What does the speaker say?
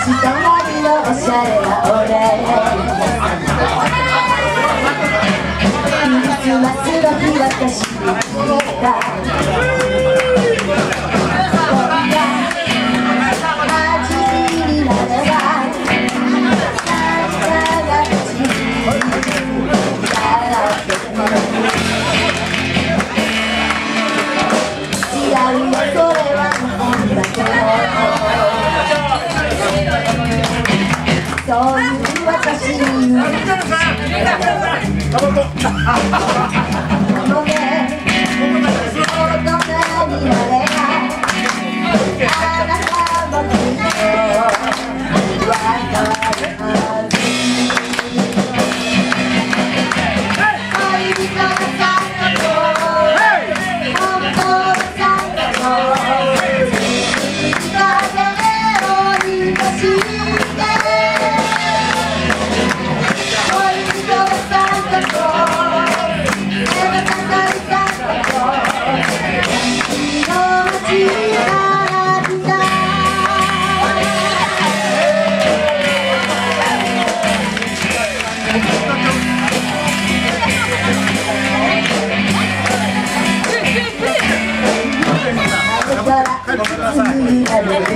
りのおしゃれな俺クリスマスの日私に聞いた味になればあなたが口に笑ってくる違うよそれは日本だけどそういう私に言うもね大人になればあなたもきっとわかるはず恋人のさんと本当のさんと風をいたして次なる